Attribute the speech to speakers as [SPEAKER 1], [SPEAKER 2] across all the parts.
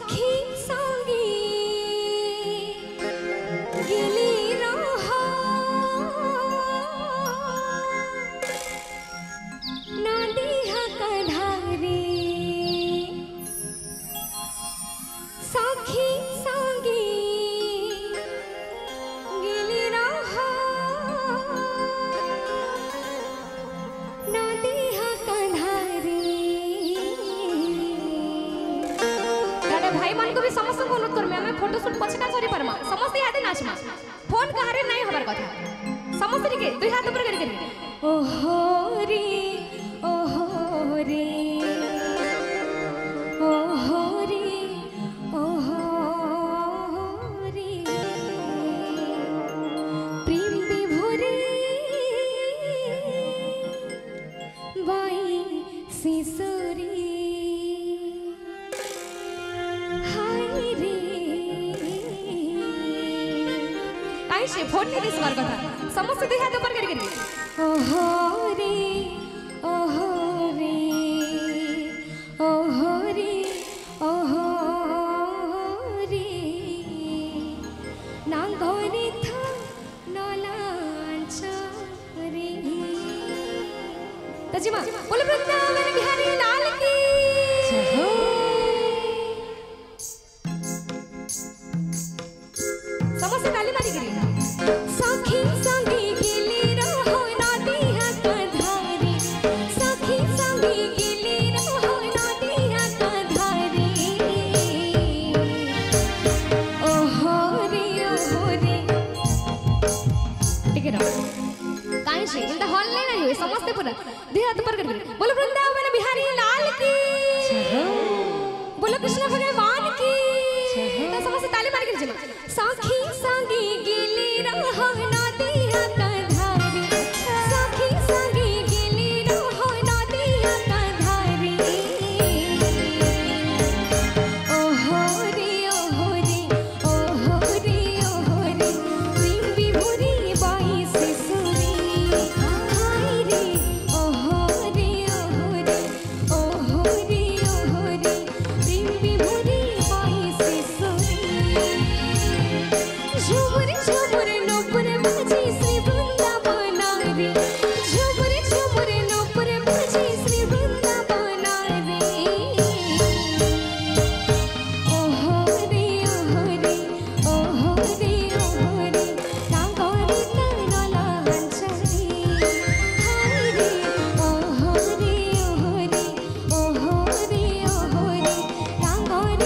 [SPEAKER 1] सखी संगी गिली रहा नदी कधारी सखी संगी गिली रहा नदी भाई मान को भी समस्त को अनुरोध करमे हमें फोटो शूट पछका करि परमा समस्त यादे नाचमा फोन कहारे नहीं हबार कथा समस्त के दुई हाथ ऊपर करि करि ओहो रे ओहो रे ओहो रे ओहो रे प्रेम विभोरे बाई सिसुरी से फोन नहीं दिसवार कथा समस्त दुई हाथ ऊपर करि ओहो रे ओहो रे ओहो रे ओहो रे नांगोरी था नलांच रे तजिमा बोले वृंदावन बिहारी लाल की समस्त ताली मारी गिरी सखी संगी गिली रहो नदी कधारी सखी संगी गिली रहो नदी कधारी ओहो रे ठीक है काई से इंदा हॉल नहीं हुए समस्त पूरा दुई हाथ ऊपर कर बोलो वृंदावन बिहारी लाल की बोलो कृष्ण भगवान की तो समस्त ताली मार के चलो सखी संगी गिली रहो नदी कधारी सखी संगी गिली रहो नदी कधारी ओहो रे ओहो रे ओहो रे ओहो रे प्रेम विभोरी बाई सिसुरी हाय रे ओहो रे ओहो रे ओहो रे ओहो रे प्रेम विभोरी बाई सिसुरी झुमुर झुमुर नूपुर बाजे श्री वृंदावन रे झुमुर झुमुर नूपुर बाजे श्री वृंदावन रे ओहो रे ओहो रे ओहो रे ओहो रे नांगोरी तनला हंचरी हाय रे ओहो रे ओहो रे ओहो रे ओहो रे नांगोरी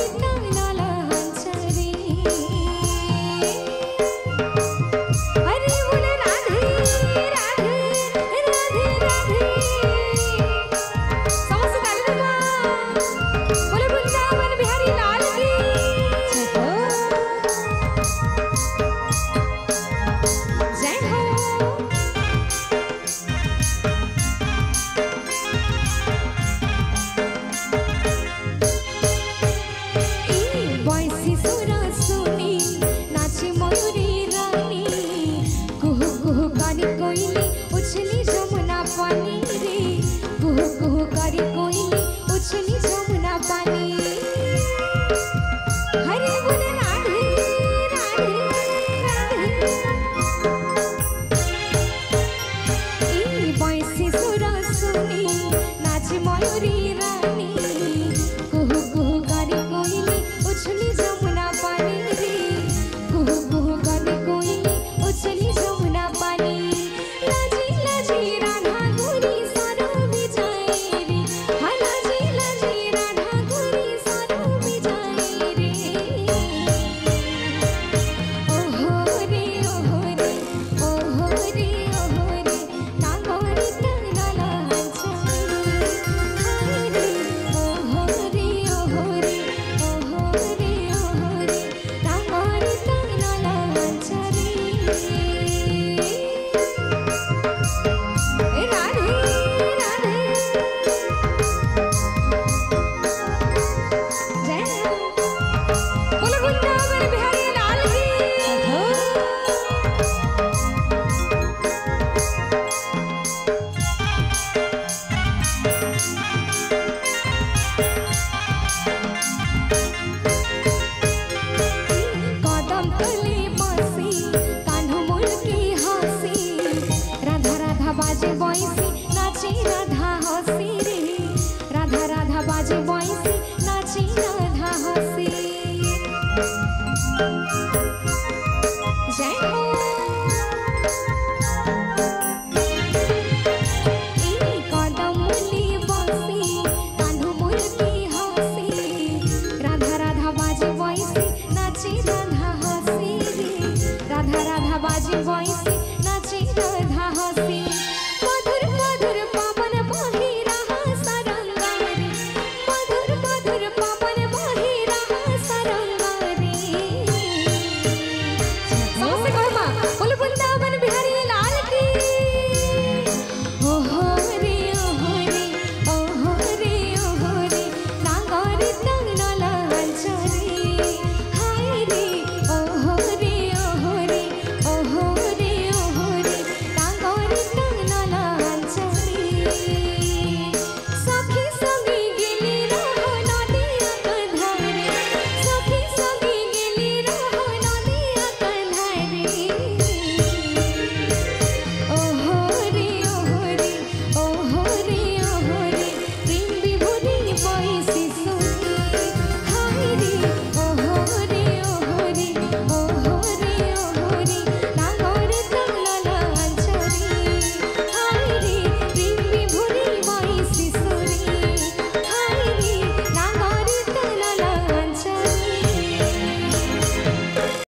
[SPEAKER 1] चीना